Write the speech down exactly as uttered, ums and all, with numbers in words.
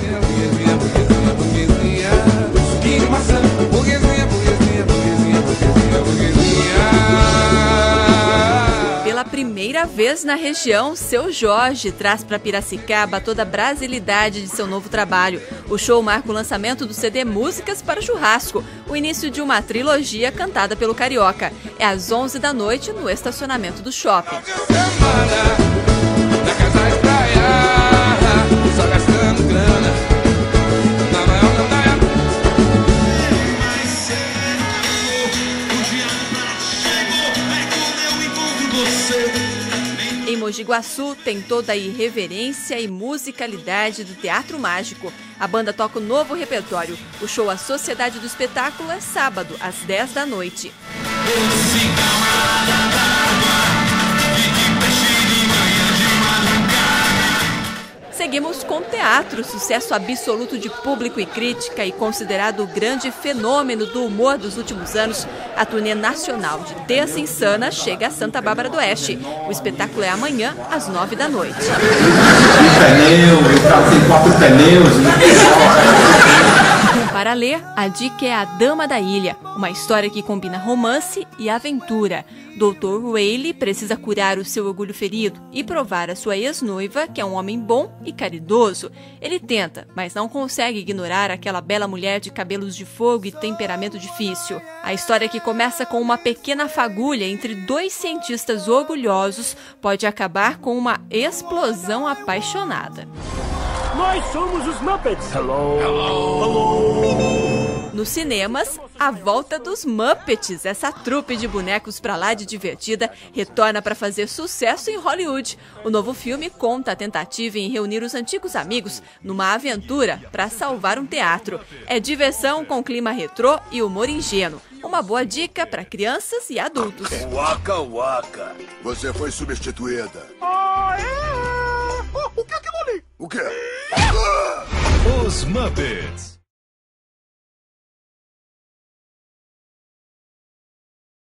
burguesinha, burguesinha, burguesinha, burguesinha. Suquinho de maçã, burguesinha, burguesinha, burguesinha, burguesinha, burguesinha. Pela primeira vez na região, Seu Jorge traz para Piracicaba toda a brasilidade de seu novo trabalho. O show marca o lançamento do C D Músicas para Churrasco, o início de uma trilogia cantada pelo Carioca. É às onze da noite no estacionamento do shopping. Em Mogi Guaçu tem toda a irreverência e musicalidade do Teatro Mágico. A banda toca o novo repertório. O show A Sociedade do Espetáculo é sábado, às dez da noite. Seguimos com teatro, sucesso absoluto de público e crítica e considerado o grande fenômeno do humor dos últimos anos. A turnê nacional de Terça Insana chega a Santa Bárbara do Oeste. O espetáculo é amanhã, às nove da noite. Para ler, a dica é A Dama da Ilha, uma história que combina romance e aventura. doutor Whaley precisa curar o seu orgulho ferido e provar à sua ex-noiva que é um homem bom e caridoso. Ele tenta, mas não consegue ignorar aquela bela mulher de cabelos de fogo e temperamento difícil. A história, que começa com uma pequena fagulha entre dois cientistas orgulhosos, pode acabar com uma explosão apaixonada. Nós somos os Muppets! Hello! Hello! Hello! Nos cinemas, a volta dos Muppets, essa trupe de bonecos pra lá de divertida, retorna para fazer sucesso em Hollywood. O novo filme conta a tentativa em reunir os antigos amigos numa aventura para salvar um teatro. É diversão com clima retrô e humor ingênuo. Uma boa dica para crianças e adultos. Waka waka, você foi substituída. Ah, é? Oh, o que é aquilo ali? O quê? Os Muppets.